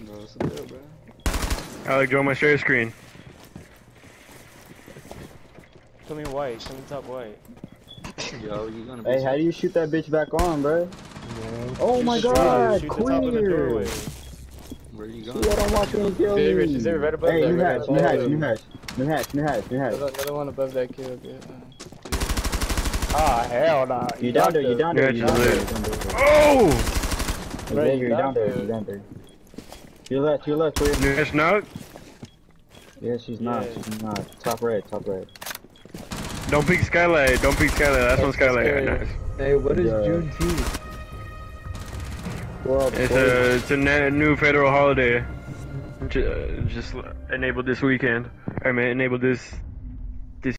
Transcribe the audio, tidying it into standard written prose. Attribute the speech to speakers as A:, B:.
A: Bro, what's the deal, bro?
B: Alec, join my share screen.
C: Show me white. Show me top white.
A: Yo, you gonna be
D: Hey, how do you shoot that bitch back on, bro?
C: Yeah.
D: Oh my god,
C: Shoot the top of the
D: clear!
C: doorway.
A: Where you
D: See,
A: going?
D: I don't want you to kill me.
C: Is there right above
D: Hey,
C: that?
D: new
C: Right
D: hatch,
C: above
D: new
C: that
D: hatch,
C: kill?
D: new hatch. New hatch, new hatch, new hatch.
C: Another one above that kill. Ah, hell nah.
D: You down there, you down there, you
B: Yeah,
D: down there.
B: just
D: You down there.
B: Oh!
D: Xavier, you down there, you down there. To your left, clear.
B: New hatch knock?
D: Yeah, she's not,
C: Yeah.
D: she's not. Top red, top red.
B: Don't peek skylight. Don't peek skylight. That's one skylight.
C: scary.
B: Nice.
E: Hey, what is
D: Yeah.
E: Juneteenth?
D: Well,
B: It's a new federal holiday. Just enabled this weekend. I mean, enabled this